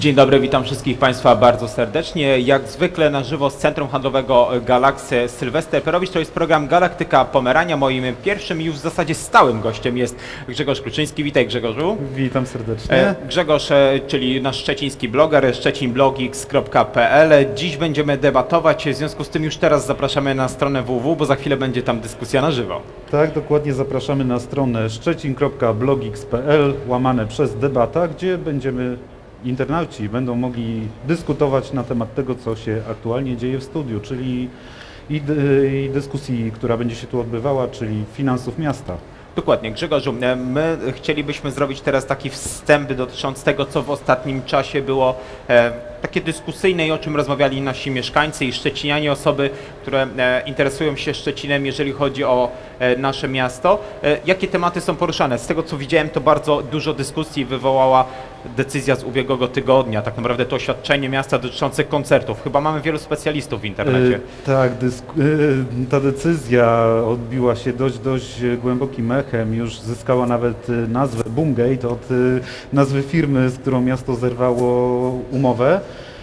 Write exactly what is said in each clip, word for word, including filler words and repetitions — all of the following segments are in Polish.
Dzień dobry, witam wszystkich Państwa bardzo serdecznie. Jak zwykle na żywo z Centrum Handlowego Galaxy Sylwester Perowicz. To jest program Galaktyka Pomerania. Moim pierwszym i już w zasadzie stałym gościem jest Grzegorz Kluczyński. Witaj, Grzegorzu. Witam serdecznie. Grzegorz, czyli nasz szczeciński bloger, szczecin blogix kropka p l. Dziś będziemy debatować, w związku z tym już teraz zapraszamy na stronę w w w, bo za chwilę będzie tam dyskusja na żywo. Tak, dokładnie, zapraszamy na stronę szczecin kropka blogix kropka p l łamane przez debata, gdzie będziemy internauci będą mogli dyskutować na temat tego, co się aktualnie dzieje w studiu, czyli i, i dyskusji, która będzie się tu odbywała, czyli finansów miasta. Dokładnie, Grzegorzu, my chcielibyśmy zrobić teraz taki wstęp dotyczący tego, co w ostatnim czasie było e, takie dyskusyjne i o czym rozmawiali nasi mieszkańcy i szczecinianie, osoby, które e, interesują się Szczecinem, jeżeli chodzi o e, nasze miasto. E, jakie tematy są poruszane? Z tego, co widziałem, to bardzo dużo dyskusji wywołała decyzja z ubiegłego tygodnia, tak naprawdę to oświadczenie miasta dotyczące koncertów. Chyba mamy wielu specjalistów w internecie. E, tak, e, ta decyzja odbiła się dość, dość głębokim echem, już zyskała nawet nazwę Boomgate od nazwy firmy, z którą miasto zerwało umowę.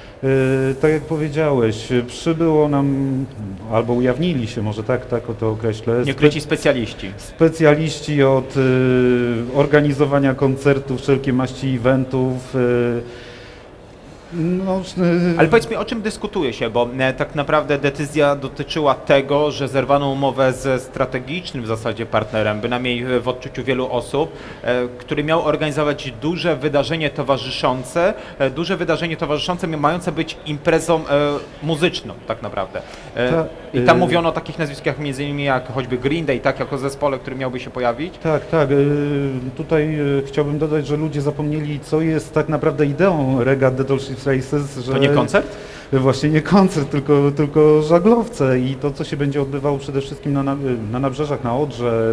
E, tak jak powiedziałeś, przybyło nam, albo ujawnili się, może tak, tak o to określę. Niekryci specjaliści. Specjaliści od e, organizowania koncertów, wszelkiej maści eventów. E, No, Ale powiedz mi, o czym dyskutuje się, bo tak naprawdę decyzja dotyczyła tego, że zerwano umowę ze strategicznym w zasadzie partnerem, bynajmniej w odczuciu wielu osób, który miał organizować duże wydarzenie towarzyszące, duże wydarzenie towarzyszące mające być imprezą muzyczną tak naprawdę. Ta, I tam y... mówiono o takich nazwiskach między innymi jak choćby Green Day, tak jako zespole, który miałby się pojawić. Tak, tak. Tutaj chciałbym dodać, że ludzie zapomnieli, co jest tak naprawdę ideą Regat The Tallship Races, że to nie koncert? Właśnie nie koncert, tylko, tylko żaglowce i to, co się będzie odbywało przede wszystkim na, na nabrzeżach, na Odrze,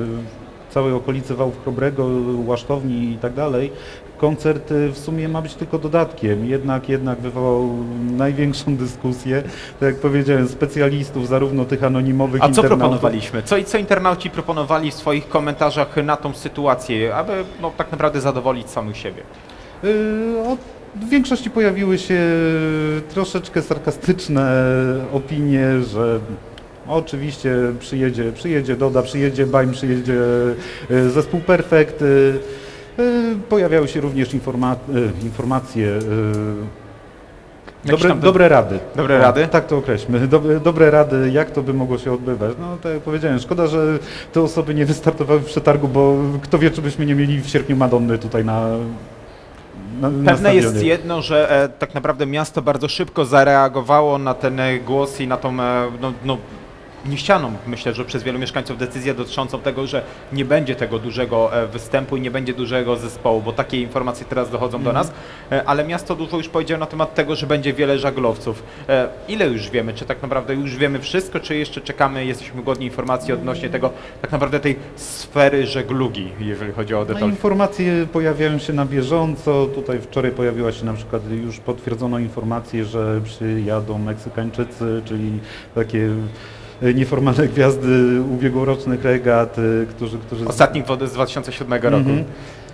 całej okolicy Wałów Chrobrego, Łasztowni i tak dalej. Koncert w sumie ma być tylko dodatkiem, jednak, jednak wywołał największą dyskusję, tak jak powiedziałem, specjalistów, zarówno tych anonimowych. A co proponowaliśmy? Co, co internauci proponowali w swoich komentarzach na tą sytuację, aby no, tak naprawdę zadowolić samych siebie? Yy, od W większości pojawiły się troszeczkę sarkastyczne opinie, że oczywiście przyjedzie, przyjedzie Doda, przyjedzie Baim, przyjedzie zespół Perfekt. Pojawiały się również informa informacje, dobre, dobre rady. Dobre rady? O, tak to określmy. Dobre, dobre rady, jak to by mogło się odbywać. No tak jak powiedziałem, szkoda, że te osoby nie wystartowały w przetargu, bo kto wie, czy byśmy nie mieli w sierpniu Madonny tutaj na Na, Pewne na jest jedno, że e, tak naprawdę miasto bardzo szybko zareagowało na ten głos i na tą e, no, no, niechcianą, myślę, że przez wielu mieszkańców decyzję dotyczącą tego, że nie będzie tego dużego e, występu i nie będzie dużego zespołu, bo takie informacje teraz dochodzą mm. do nas, e, ale miasto dużo już powiedziało na temat tego, że będzie wiele żaglowców. E, ile już wiemy? Czy tak naprawdę już wiemy wszystko, czy jeszcze czekamy, jesteśmy głodni informacji odnośnie tego, tak naprawdę tej sfery żeglugi, jeżeli chodzi o detal? No, informacje pojawiają się na bieżąco. Tutaj wczoraj pojawiła się na przykład, już potwierdzono informację, że przyjadą Meksykańczycy, czyli takie nieformalne gwiazdy ubiegłorocznych regat, którzy... którzy... Ostatnich z dwa tysiące siódmego roku. Mm-hmm.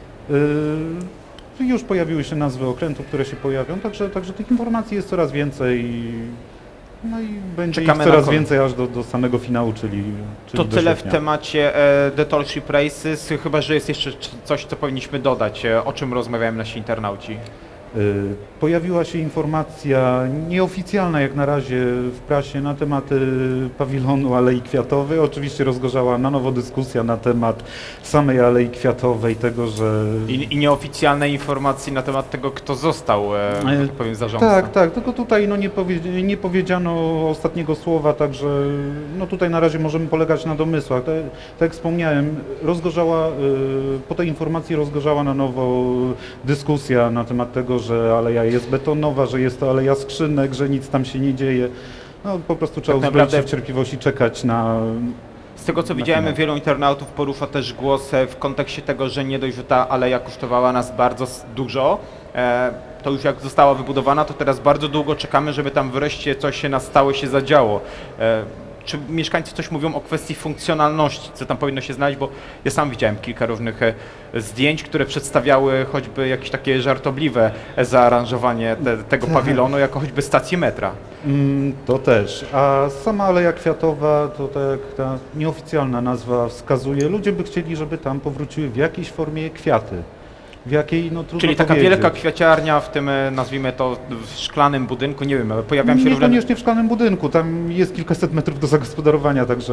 y już pojawiły się nazwy okrętów, które się pojawią, także, także tych informacji jest coraz więcej. No i będzie ich coraz więcej aż do, do samego finału, czyli, czyli To tyle w temacie e, The Tallship Races, chyba że jest jeszcze coś, co powinniśmy dodać, e, o czym rozmawiają nasi internauci. Pojawiła się informacja nieoficjalna jak na razie w prasie na temat pawilonu Alei Kwiatowej. Oczywiście rozgorzała na nowo dyskusja na temat samej Alei Kwiatowej, tego, że... I, i nieoficjalne informacje na temat tego, kto został, e, tak powiem, zarządcą. Tak, tak, tylko tutaj no, nie, powie, nie powiedziano ostatniego słowa, także no, tutaj na razie możemy polegać na domysłach. Tak, tak jak wspomniałem, rozgorzała, po tej informacji rozgorzała na nowo dyskusja na temat tego, że aleja jest betonowa, że jest to aleja skrzynek, że nic tam się nie dzieje. No po prostu trzeba tak uzbroić się w cierpliwość i czekać na... Z tego co widziałem, finał. Wielu internautów porusza też głos w kontekście tego, że nie dość, że ta aleja kosztowała nas bardzo dużo, e, to już jak została wybudowana, to teraz bardzo długo czekamy, żeby tam wreszcie coś się na stałe się zadziało. E, czy mieszkańcy coś mówią o kwestii funkcjonalności, co tam powinno się znaleźć, bo ja sam widziałem kilka różnych e, zdjęć, które przedstawiały choćby jakieś takie żartobliwe zaaranżowanie te, tego pawilonu, jako choćby stację metra. Mm, to też. A sama Aleja Kwiatowa, to tak jak ta nieoficjalna nazwa wskazuje, ludzie by chcieli, żeby tam powróciły w jakiejś formie kwiaty. W jakiej, no trudno Czyli taka powiedzieć. wielka kwiaciarnia w tym, e, nazwijmy to, w szklanym budynku, nie wiem, pojawiają się różne... Niekoniecznie w szklanym budynku, tam jest kilkaset metrów do zagospodarowania, także...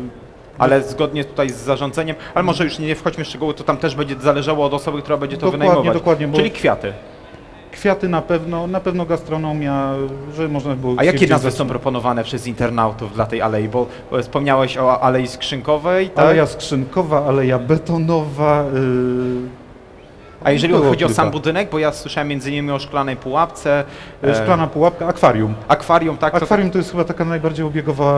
Ale zgodnie tutaj z zarządzeniem, ale może już nie wchodźmy w szczegóły, to tam też będzie zależało od osoby, która będzie to Dokładnie, wynajmować. dokładnie, bo- Czyli kwiaty. Kwiaty na pewno, na pewno gastronomia, że można było... A się jakie gdzieś nazwy są zatrzymać. proponowane przez internautów dla tej alei? Bo bo wspomniałeś o Alei Skrzynkowej, tak? Aleja skrzynkowa, aleja betonowa... Yy... A jeżeli było chodzi o kilka. sam budynek, bo ja słyszałem między innymi o szklanej pułapce, e, Szklana pułapka, akwarium. akwarium, tak? To Akwarium to jest chyba taka najbardziej obiegowa,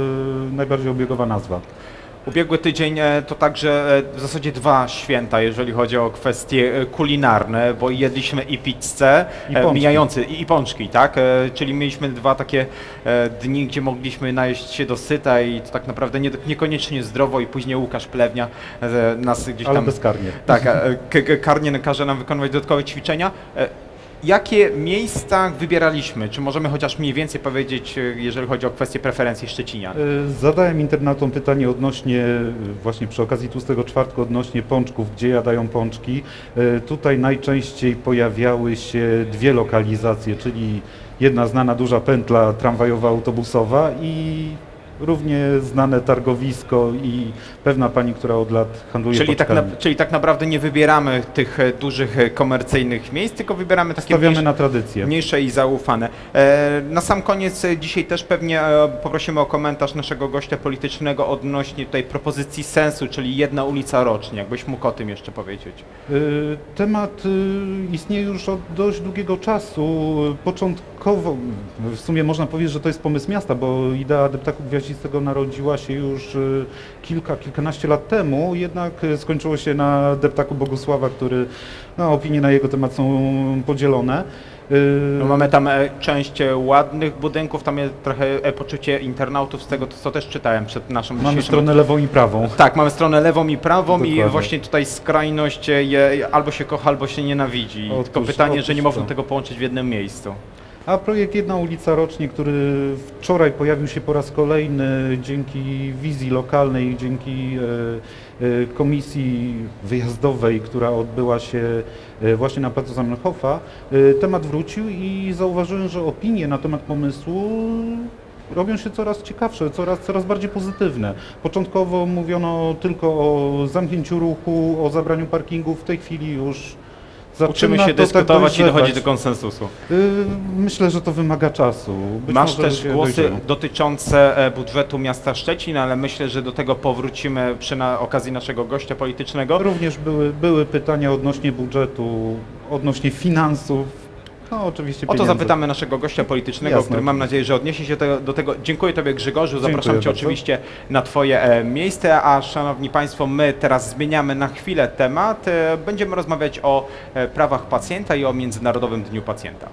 e, najbardziej obiegowa nazwa. Ubiegły tydzień e, to także e, w zasadzie dwa święta, jeżeli chodzi o kwestie e, kulinarne, bo jedliśmy i pizzę, I e, pączki. mijający, i, i pączki, tak? E, Czyli mieliśmy dwa takie e, dni, gdzie mogliśmy najeść się dosyta i to tak naprawdę nie, niekoniecznie zdrowo i później Łukasz Plewnia e, nas gdzieś Ale tam... bezkarnie. Tak, e, k- k- karnie każe nam wykonywać dodatkowe ćwiczenia. E, Jakie miejsca wybieraliśmy? Czy możemy chociaż mniej więcej powiedzieć, e, jeżeli chodzi o kwestie preferencji szczecinian? E, Zadałem internautom pytanie odnośnie, e, właśnie przy okazji tłustego czwartku, odnośnie pączków, gdzie jadają pączki. E, Tutaj najczęściej pojawiały się dwie lokalizacje, czyli jedna znana duża pętla tramwajowa, autobusowa i równie znane targowisko i pewna pani, która od lat handluje Czyli tak, na, pączkami. czyli tak naprawdę nie wybieramy tych e, dużych e, komercyjnych miejsc, tylko wybieramy takie Stawiamy mniejsze, na tradycję. mniejsze i zaufane. E, na sam koniec e, dzisiaj też pewnie e, poprosimy o komentarz naszego gościa politycznego odnośnie tutaj propozycji sensu, czyli jedna ulica rocznie. Jakbyś mógł o tym jeszcze powiedzieć. Y, Temat y, istnieje już od dość długiego czasu. Początkowo, w sumie można powiedzieć, że to jest pomysł miasta, bo idea deptaku gwiaździstego narodziła się już y, kilka, kilkanaście lat temu, jednak y, skończyło się na deptaku Bogusława, który, no, opinie na jego temat są podzielone. Y, No mamy tam e, część e, ładnych budynków, tam jest trochę e, poczucie internautów z tego, co też czytałem przed naszą Mamy dzisiejszą stronę lewą i prawą. Tak, mamy stronę lewą i prawą i Dokładnie. właśnie tutaj skrajność e, je, albo się kocha, albo się nienawidzi. Otóż- Tylko pytanie, że otóż nie można to. tego połączyć w jednym miejscu. A projekt Jedna ulica rocznie, który wczoraj pojawił się po raz kolejny dzięki wizji lokalnej, dzięki e, e, komisji wyjazdowej, która odbyła się e, właśnie na placu Zamenhofa, e, temat wrócił i zauważyłem, że opinie na temat pomysłu robią się coraz ciekawsze, coraz, coraz bardziej pozytywne. Początkowo mówiono tylko o zamknięciu ruchu, o zabraniu parkingu, w tej chwili już Uczymy zaczyna się to tak dyskutować i dojrzewać. dochodzić do konsensusu. Y, Myślę, że to wymaga czasu. Być Masz może też ludzie głosy dojrzeją. dotyczące e, budżetu miasta Szczecin, ale myślę, że do tego powrócimy przy na okazji naszego gościa politycznego. Również były, były pytania odnośnie budżetu, odnośnie finansów. No oczywiście O to pieniędzy. zapytamy naszego gościa politycznego, Jasne. który mam nadzieję, że odniesie się do, do tego. Dziękuję Tobie, Grzegorzu, Dziękuję zapraszam Cię bardzo. oczywiście na Twoje e, miejsce, a Szanowni Państwo, my teraz zmieniamy na chwilę temat. E, będziemy rozmawiać o e, prawach pacjenta i o Międzynarodowym Dniu Pacjenta.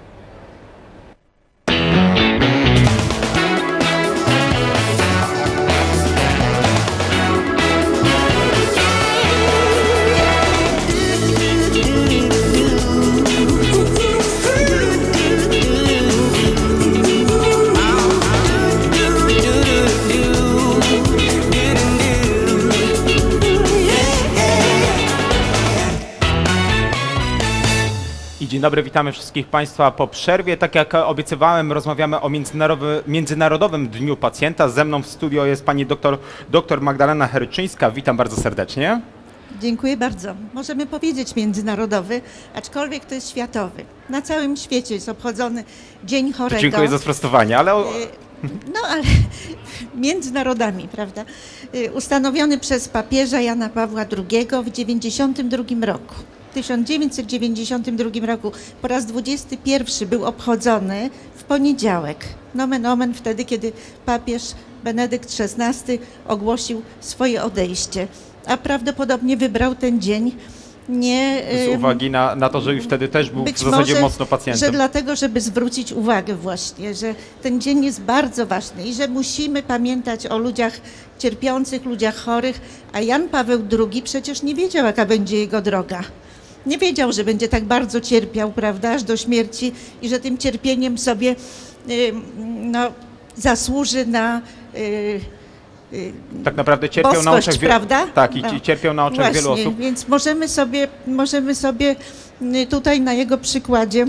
I dzień dobry, witamy wszystkich Państwa po przerwie. Tak jak obiecywałem, rozmawiamy o Międzynarodowy, Międzynarodowym Dniu Pacjenta. Ze mną w studio jest pani doktor, doktor Magdalena Herczyńska. Witam bardzo serdecznie. Dziękuję bardzo. Możemy powiedzieć międzynarodowy, aczkolwiek to jest światowy. Na całym świecie jest obchodzony Dzień Chorego. Dziękuję za sprostowanie, ale o, Y, No ale między narodami, prawda? Y, Ustanowiony przez papieża Jana Pawła drugiego w dziewięćdziesiątym drugim roku. W tysiąc dziewięćset dziewięćdziesiątym drugim roku po raz dwudziesty pierwszy był obchodzony w poniedziałek. Nomen omen wtedy, kiedy papież Benedykt szesnasty ogłosił swoje odejście. A prawdopodobnie wybrał ten dzień nie... Z ym, uwagi na, na to, że już wtedy też był w Być zasadzie może, mocno że pacjentem. dlatego, żeby zwrócić uwagę właśnie, że ten dzień jest bardzo ważny i że musimy pamiętać o ludziach cierpiących, ludziach chorych, a Jan Paweł drugi przecież nie wiedział, jaka będzie jego droga. Nie wiedział, że będzie tak bardzo cierpiał, prawda, aż do śmierci i że tym cierpieniem sobie y, no, zasłuży na y, y, Tak naprawdę cierpiał na boskość, oczach wielu, prawda? tak, i No. ci- cierpiał na oczach wielu Właśnie, osób. więc możemy sobie, możemy sobie y, tutaj na jego przykładzie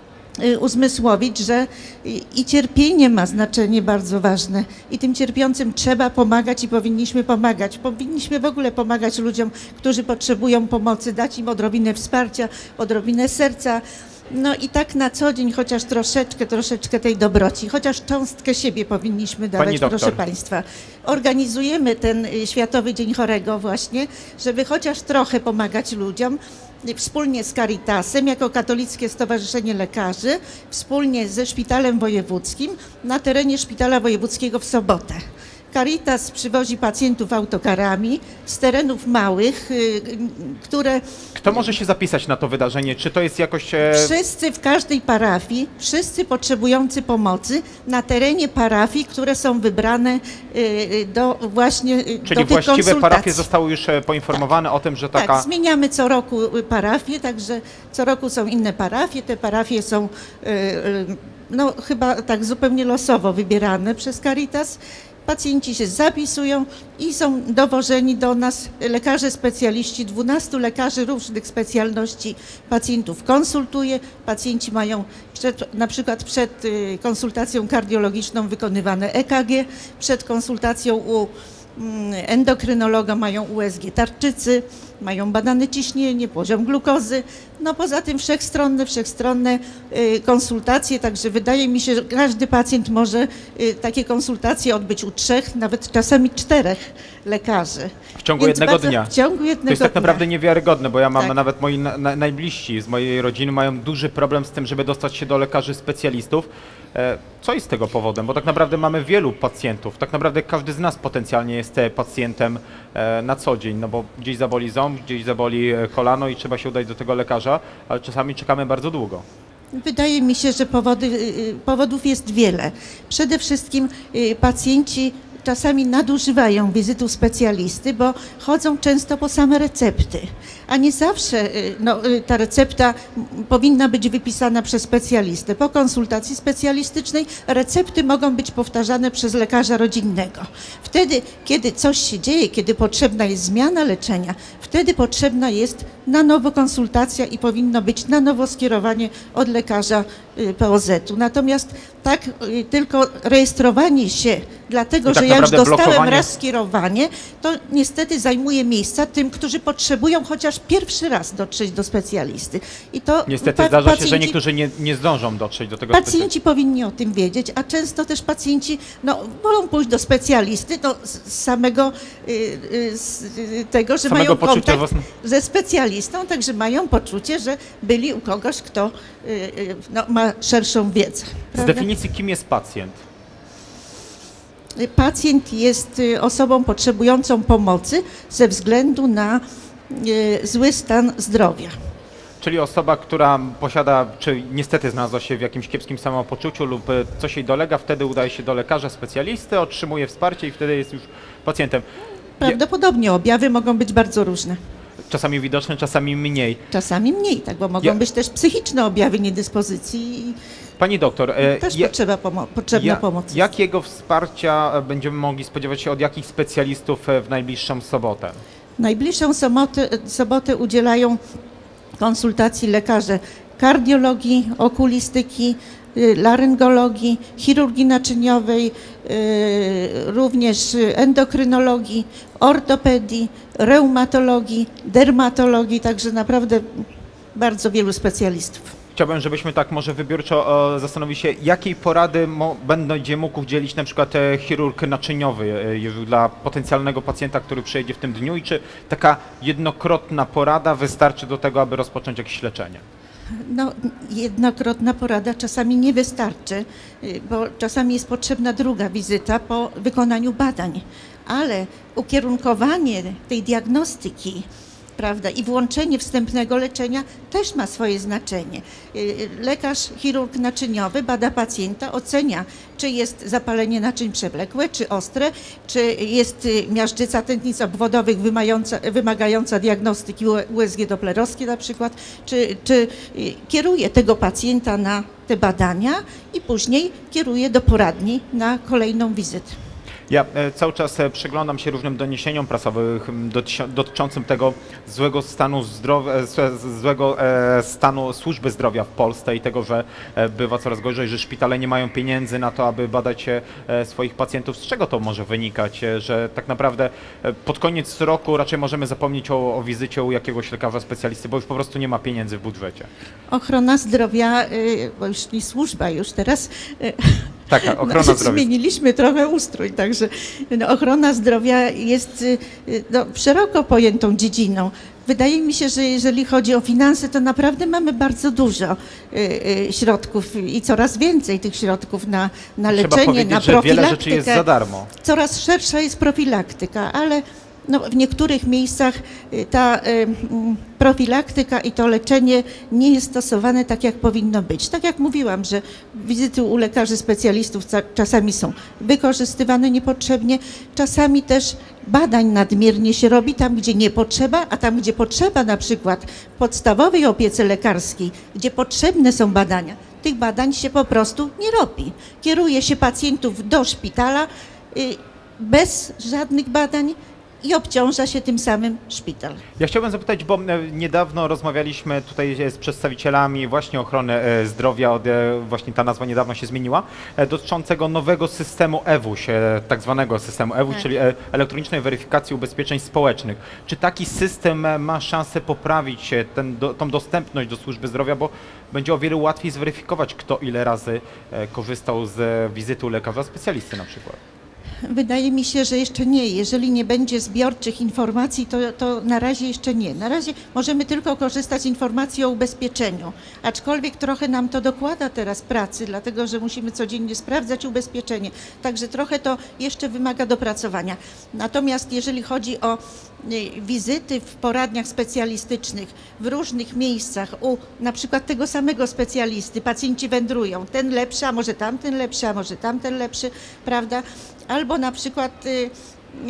y, uzmysłowić, że i, i cierpienie ma znaczenie bardzo ważne i tym cierpiącym trzeba pomagać i powinniśmy pomagać. Powinniśmy w ogóle pomagać ludziom, którzy potrzebują pomocy, dać im odrobinę wsparcia, odrobinę serca. No i tak na co dzień chociaż troszeczkę, troszeczkę tej dobroci, chociaż cząstkę siebie powinniśmy dawać, Pani doktor. proszę Państwa. Organizujemy ten y, Światowy Dzień Chorego właśnie, żeby chociaż trochę pomagać ludziom. Y, Wspólnie z Caritasem, jako Katolickie Stowarzyszenie Lekarzy, wspólnie ze Szpitalem Wojewódzkim na terenie Szpitala Wojewódzkiego w sobotę. Caritas przywozi pacjentów autokarami z terenów małych, y, y, które Kto może się zapisać na to wydarzenie? Czy to jest jakoś... E, wszyscy w każdej parafii, wszyscy potrzebujący pomocy na terenie parafii, które są wybrane y, y, do właśnie y, czyli do tych właściwe konsultacji. parafie zostały już e, poinformowane o tym, że taka... Tak, zmieniamy co roku y, parafię, także co roku są inne parafie. Te parafie są y, y, no, chyba tak zupełnie losowo wybierane przez Caritas. Pacjenci się zapisują i są dowożeni do nas lekarze specjaliści, dwunastu lekarzy różnych specjalności pacjentów konsultuje. Pacjenci mają przed, na przykład przed y, konsultacją kardiologiczną wykonywane E K G, przed konsultacją u mm, endokrynologa mają U S G tarczycy, mają badane ciśnienie, poziom glukozy. No poza tym wszechstronne, wszechstronne y, konsultacje, także wydaje mi się, że każdy pacjent może y, takie konsultacje odbyć u trzech, nawet czasami czterech lekarzy. W ciągu Więc jednego bardzo- dnia. W ciągu jednego To jest tak dnia. naprawdę niewiarygodne, bo ja mam Tak. nawet moi na, na, najbliżsi z mojej rodziny mają duży problem z tym, żeby dostać się do lekarzy specjalistów. E, co jest tego powodem? Bo tak naprawdę mamy wielu pacjentów. Tak naprawdę każdy z nas potencjalnie jest e, pacjentem e, na co dzień, no bo gdzieś zaboli ząb, gdzieś zaboli e, kolano i trzeba się udać do tego lekarza, ale czasami czekamy bardzo długo. Wydaje mi się, że powody, y, y, powodów jest wiele. Przede wszystkim y, pacjenci czasami nadużywają wizytu specjalisty, bo chodzą często po same recepty, a nie zawsze y, no, y, ta recepta m, powinna być wypisana przez specjalistę. Po konsultacji specjalistycznej recepty mogą być powtarzane przez lekarza rodzinnego. Wtedy, kiedy coś się dzieje, kiedy potrzebna jest zmiana leczenia, wtedy potrzebna jest na nowo konsultacja i powinno być na nowo skierowanie od lekarza y, P O Z-u. Natomiast tak y, tylko rejestrowanie się, dlatego I tak że ja już naprawdę dostałem blokowanie- raz skierowanie, to niestety zajmuje miejsca tym, którzy potrzebują chociaż pierwszy raz dotrzeć do specjalisty. I to Niestety pa- zdarza się, że pacjenci- niektórzy nie, nie zdążą dotrzeć do tego specjalisty. Pacjenci powinni o tym wiedzieć, a często też pacjenci no, wolą pójść do specjalisty no, z z samego y, y, z y, tego, że Samego mają poczucia kontakt własne- ze specjalistą, także mają poczucie, że byli u kogoś, kto y, y, no, ma szerszą wiedzę. Z prawda? definicji kim jest pacjent? Pacjent jest y, osobą potrzebującą pomocy ze względu na y, zły stan zdrowia. Czyli osoba, która posiada, czy niestety znalazła się w jakimś kiepskim samopoczuciu lub e, coś jej dolega, wtedy udaje się do lekarza specjalisty, otrzymuje wsparcie i wtedy jest już pacjentem. Prawdopodobnie objawy mogą być bardzo różne. Czasami widoczne, czasami mniej. Czasami mniej, tak, bo mogą Ja- być też psychiczne objawy niedyspozycji i Pani doktor, e, też ja- potrzeba pomo- potrzebna ja- pomoc. jakiego wsparcia e, będziemy mogli spodziewać się od jakich specjalistów e, w najbliższą sobotę? Najbliższą sobotę, sobotę udzielają konsultacji lekarze kardiologii, okulistyki, y, laryngologii, chirurgii naczyniowej, y, również endokrynologii, ortopedii, reumatologii, dermatologii, także naprawdę bardzo wielu specjalistów. Chciałbym, żebyśmy tak może wybiórczo e, zastanowili się, jakiej porady mo, będzie mógł udzielić na przykład e, chirurg naczyniowy e, już dla potencjalnego pacjenta, który przyjedzie w tym dniu i czy taka jednokrotna porada wystarczy do tego, aby rozpocząć jakieś leczenie? No, jednokrotna porada czasami nie wystarczy, y, bo czasami jest potrzebna druga wizyta po wykonaniu badań, ale ukierunkowanie tej diagnostyki prawda, i włączenie wstępnego leczenia też ma swoje znaczenie. Lekarz chirurg naczyniowy bada pacjenta, ocenia, czy jest zapalenie naczyń przewlekłe, czy ostre, czy jest miażdżyca tętnic obwodowych wymagająca, wymagająca diagnostyki U S G doplerowskiej na przykład, czy, czy kieruje tego pacjenta na te badania i później kieruje do poradni na kolejną wizytę. Ja e, cały czas e, przyglądam się różnym doniesieniom prasowym dotyczy- dotyczącym tego złego stanu zdrowia, e, z- złego e, stanu służby zdrowia w Polsce i tego, że e, bywa coraz gorzej, że szpitale nie mają pieniędzy na to, aby badać e, swoich pacjentów. Z czego to może wynikać, e, że tak naprawdę e, pod koniec roku raczej możemy zapomnieć o, o wizycie u jakiegoś lekarza specjalisty, bo już po prostu nie ma pieniędzy w budżecie? Ochrona zdrowia, y, bo już nie służba, już teraz y, Tak, ochrona no, zdrowia. zmieniliśmy trochę ustrój, także no, ochrona zdrowia jest y, no, szeroko pojętą dziedziną. Wydaje mi się, że jeżeli chodzi o finanse, to naprawdę mamy bardzo dużo y, y, środków i coraz więcej tych środków na, na Trzeba leczenie, powiedzieć, na że wiele profilaktykę. rzeczy jest za darmo. Coraz szersza jest profilaktyka, ale no, w niektórych miejscach y, ta y, mm, profilaktyka i to leczenie nie jest stosowane tak, jak powinno być. Tak jak mówiłam, że wizyty u lekarzy specjalistów ca- czasami są wykorzystywane niepotrzebnie, czasami też badań nadmiernie się robi tam, gdzie nie potrzeba, a tam, gdzie potrzeba, na przykład w podstawowej opiece lekarskiej, gdzie potrzebne są badania, tych badań się po prostu nie robi. Kieruje się pacjentów do szpitala y, bez żadnych badań i obciąża się tym samym szpital. Ja chciałbym zapytać, bo e, niedawno rozmawialiśmy tutaj z przedstawicielami właśnie ochrony e, zdrowia, od, e, właśnie ta nazwa niedawno się zmieniła, e, dotyczącego nowego systemu E W U S, e, tak zwanego systemu E W U S, Tak. czyli e, elektronicznej weryfikacji ubezpieczeń społecznych. Czy taki system e, ma szansę poprawić e, ten, do, tą dostępność do służby zdrowia, bo będzie o wiele łatwiej zweryfikować, kto ile razy e, korzystał z e, wizyty u lekarza specjalisty na przykład? Wydaje mi się, że jeszcze nie. Jeżeli nie będzie zbiorczych informacji, to, to na razie jeszcze nie. Na razie możemy tylko korzystać z informacji o ubezpieczeniu, aczkolwiek trochę nam to dokłada teraz pracy, dlatego że musimy codziennie sprawdzać ubezpieczenie, także trochę to jeszcze wymaga dopracowania. Natomiast jeżeli chodzi o y, wizyty w poradniach specjalistycznych w różnych miejscach u na przykład tego samego specjalisty, pacjenci wędrują, ten lepszy, a może tamten lepszy, a może tamten lepszy, prawda? Albo na przykład y, y,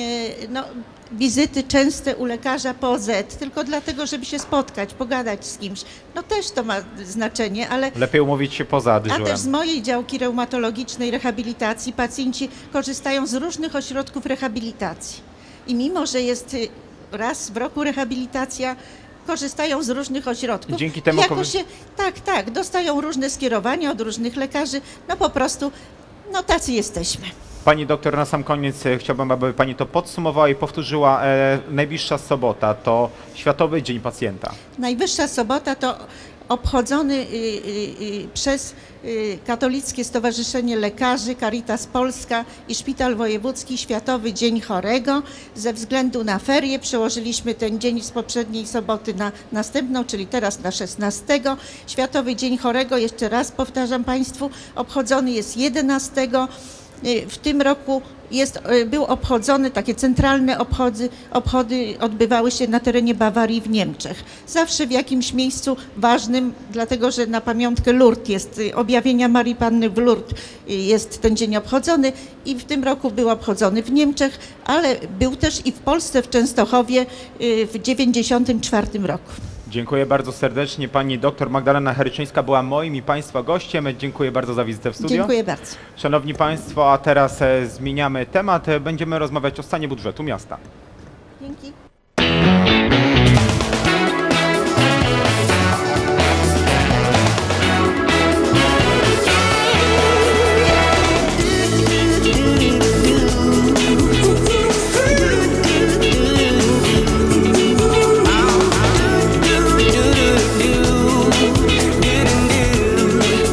no, wizyty częste u lekarza P O Z, tylko dlatego, żeby się spotkać, pogadać z kimś. No też to ma znaczenie, ale Lepiej umówić się poza a dyżurem. też z mojej działki reumatologicznej rehabilitacji pacjenci korzystają z różnych ośrodków rehabilitacji. I mimo, że jest y, raz w roku rehabilitacja, korzystają z różnych ośrodków. I dzięki temu Jako korzy- się, tak, tak, dostają różne skierowania od różnych lekarzy, no po prostu, no tacy jesteśmy. Pani doktor, na sam koniec e, chciałbym, aby Pani to podsumowała i powtórzyła. E, najbliższa sobota to Światowy Dzień Pacjenta. Najwyższa sobota to obchodzony y, y, y, przez y, Katolickie Stowarzyszenie Lekarzy, Caritas Polska i Szpital Wojewódzki Światowy Dzień Chorego. Ze względu na ferie przełożyliśmy ten dzień z poprzedniej soboty na następną, czyli teraz na szesnastego. Światowy Dzień Chorego, jeszcze raz powtarzam Państwu, obchodzony jest jedenastego. W tym roku jest, był obchodzony, takie centralne obchody, obchody odbywały się na terenie Bawarii w Niemczech. Zawsze w jakimś miejscu ważnym, dlatego że na pamiątkę Lourdes jest, objawienia Marii Panny w Lourdes jest ten dzień obchodzony i w tym roku był obchodzony w Niemczech, ale był też i w Polsce, w Częstochowie w dziewięćdziesiątym czwartym roku. Dziękuję bardzo serdecznie. Pani doktor Magdalena Heryczyńska była moim i Państwa gościem. Dziękuję bardzo za wizytę w studio. Dziękuję bardzo. Szanowni Państwo, a teraz e, zmieniamy temat. E, Będziemy rozmawiać o stanie budżetu miasta. Dzięki.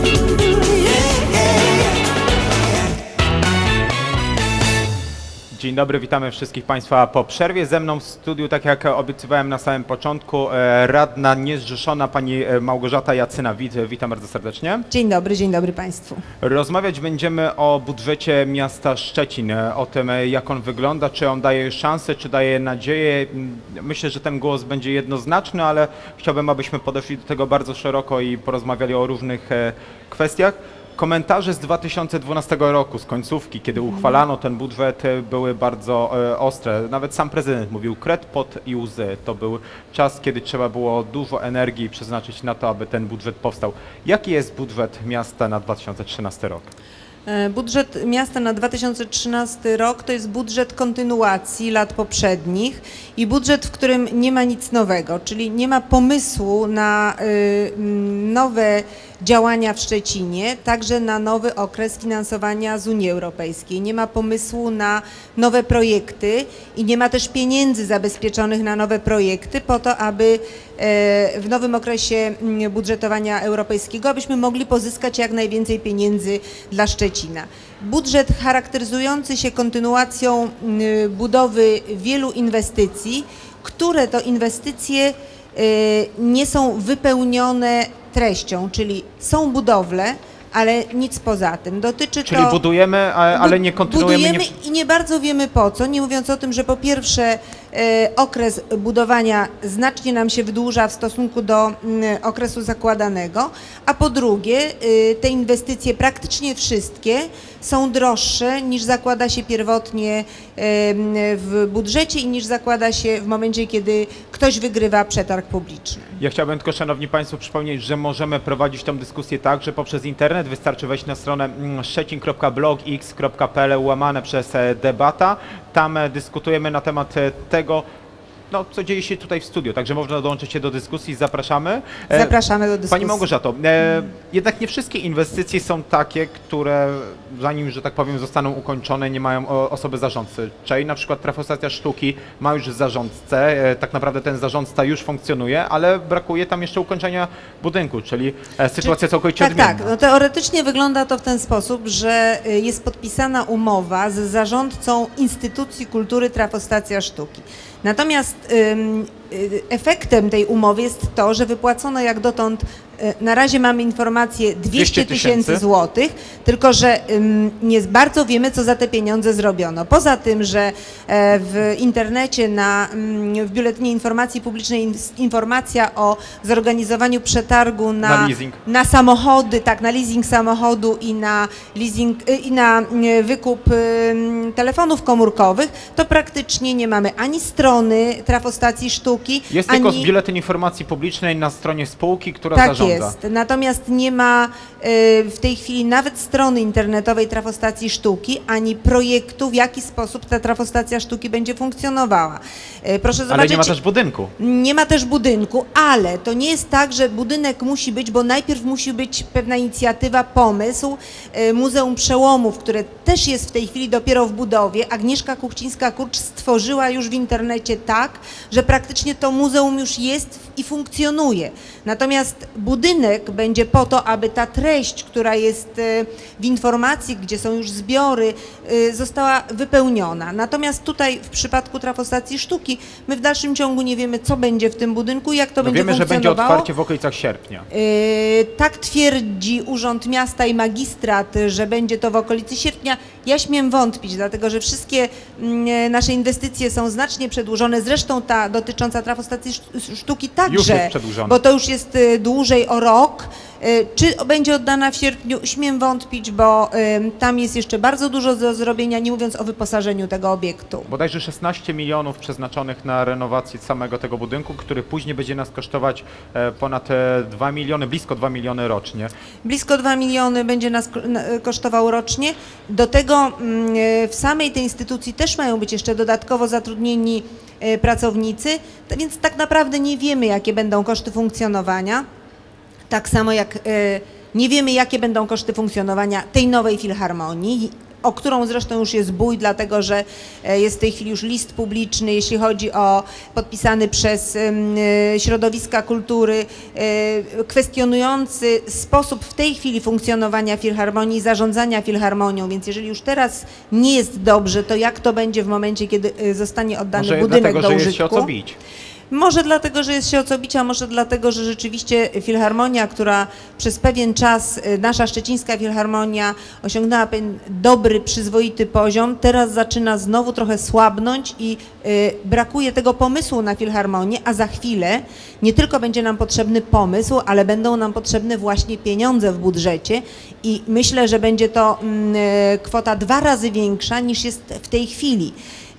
Dzień dobry, witamy wszystkich Państwa po przerwie. Ze mną w studiu, tak jak obiecywałem na samym początku, e, radna niezrzeszona pani Małgorzata Jacyna-Wit. Witam bardzo serdecznie. Dzień dobry, dzień dobry Państwu. Rozmawiać będziemy o budżecie miasta Szczecin, o tym, jak on wygląda, czy on daje szansę, czy daje nadzieję. Myślę, że ten głos będzie jednoznaczny, ale chciałbym, abyśmy podeszli do tego bardzo szeroko i porozmawiali o różnych e, kwestiach. Komentarze z dwa tysiące dwunastego roku, z końcówki, kiedy uchwalano ten budżet, były bardzo e, ostre. Nawet sam prezydent mówił kret, pot i łzy. To był czas, kiedy trzeba było dużo energii przeznaczyć na to, aby ten budżet powstał. Jaki jest budżet miasta na dwa tysiące trzynasty rok? Budżet miasta na dwa tysiące trzynasty rok to jest budżet kontynuacji lat poprzednich i budżet, w którym nie ma nic nowego, czyli nie ma pomysłu na y, nowe działania w Szczecinie, także na nowy okres finansowania z Unii Europejskiej. Nie ma pomysłu na nowe projekty i nie ma też pieniędzy zabezpieczonych na nowe projekty po to, aby w nowym okresie budżetowania europejskiego, abyśmy mogli pozyskać jak najwięcej pieniędzy dla Szczecina. Budżet charakteryzujący się kontynuacją budowy wielu inwestycji, które to inwestycje nie są wypełnione treścią, czyli są budowle, ale nic poza tym. Dotyczy Czyli to, budujemy, ale nie kontynuujemy. Budujemy nie... i nie bardzo wiemy po co, nie mówiąc o tym, że po pierwsze e, okres budowania znacznie nam się wydłuża w stosunku do m, okresu zakładanego, a po drugie e, te inwestycje praktycznie wszystkie są droższe niż zakłada się pierwotnie e, w budżecie i niż zakłada się w momencie, kiedy ktoś wygrywa przetarg publiczny. Ja chciałbym tylko, Szanowni Państwo, przypomnieć, że możemy prowadzić tę dyskusję także poprzez internet. Wystarczy wejść na stronę szczecin kropka blog x kropka p l łamane przez debata. Tam dyskutujemy na temat tego, no, co dzieje się tutaj w studiu, także można dołączyć się do dyskusji, zapraszamy. Zapraszamy do dyskusji. Pani Małgorzato, e, jednak nie wszystkie inwestycje są takie, które zanim, że tak powiem, zostaną ukończone, nie mają o, osoby zarządcy. Czyli na przykład Trafostacja Sztuki ma już zarządcę, e, tak naprawdę ten zarządca już funkcjonuje, ale brakuje tam jeszcze ukończenia budynku, czyli e, sytuacja Czy, całkowicie tak, odmienna. Tak, no teoretycznie wygląda to w ten sposób, że jest podpisana umowa z zarządcą Instytucji Kultury Trafostacja Sztuki. Natomiast ym, y, efektem tej umowy jest to, że wypłacono jak dotąd, y, na razie mamy informację dwieście tysięcy złotych, tylko że ym, nie bardzo wiemy, co za te pieniądze zrobiono. Poza tym, że e, w internecie, na, ym, w Biuletynie Informacji Publicznej jest informacja o zorganizowaniu przetargu na, Na leasing. na samochody, tak, na leasing samochodu i na, leasing, y, i na y, wykup y, telefonów komórkowych, to praktycznie nie mamy ani strony Trafostacji Sztuki, Jest ani... tylko biuletyn informacji publicznej na stronie spółki, która Tak zarządza. jest, natomiast nie ma y, w tej chwili nawet strony internetowej Trafostacji Sztuki, ani projektu, w jaki sposób ta Trafostacja Sztuki będzie funkcjonowała. Y, proszę zobaczyć, Ale nie ma też budynku. Nie ma też budynku, ale to nie jest tak, że budynek musi być, bo najpierw musi być pewna inicjatywa, pomysł. Y, Muzeum Przełomów, które też jest w tej chwili dopiero w budowie, Agnieszka Kuchcińska-Kurcz stworzyła już w internecie tak, że praktycznie to muzeum już jest i funkcjonuje. Natomiast budynek będzie po to, aby ta treść, która jest w informacji, gdzie są już zbiory, została wypełniona. Natomiast tutaj w przypadku Trafostacji Sztuki my w dalszym ciągu nie wiemy, co będzie w tym budynku i jak to No będzie wiemy, że będzie funkcjonowało. otwarcie w okolicach sierpnia. Yy, tak twierdzi Urząd Miasta i Magistrat, że będzie to w okolicy sierpnia. Ja śmiem wątpić, dlatego że wszystkie yy, nasze inwestycje są znacznie przedłużone. Zresztą ta dotycząca Trafostacji Sztuki także, Już jest przedłużona. bo to już jest yy, dłużej o rok. Yy, czy będzie oddana w sierpniu? Śmiem wątpić, bo yy, tam jest jeszcze bardzo dużo do zrobienia, nie mówiąc o wyposażeniu tego obiektu. Bodajże szesnaście milionów przeznaczonych na renowację samego tego budynku, który później będzie nas kosztować e, ponad e, dwa miliony, blisko dwa miliony rocznie. Blisko dwa miliony będzie nas ko- na- kosztował rocznie. Do tego mm, w samej tej instytucji też mają być jeszcze dodatkowo zatrudnieni e, pracownicy, to więc tak naprawdę nie wiemy, jakie będą koszty funkcjonowania. Tak samo jak e, nie wiemy, jakie będą koszty funkcjonowania tej nowej filharmonii. o którą zresztą już jest bój, dlatego że jest w tej chwili już list publiczny, jeśli chodzi o podpisany przez środowiska kultury, kwestionujący sposób w tej chwili funkcjonowania filharmonii i zarządzania filharmonią, więc jeżeli już teraz nie jest dobrze, to jak to będzie w momencie, kiedy zostanie oddany Może budynek dlatego, do że użytku? jest się o co bić. Może dlatego, że jest się o co bić, a może dlatego, że rzeczywiście Filharmonia, która przez pewien czas, nasza szczecińska Filharmonia osiągnęła pewien dobry, przyzwoity poziom, teraz zaczyna znowu trochę słabnąć i y, brakuje tego pomysłu na Filharmonię, a za chwilę nie tylko będzie nam potrzebny pomysł, ale będą nam potrzebne właśnie pieniądze w budżecie i myślę, że będzie to y, kwota dwa razy większa niż jest w tej chwili.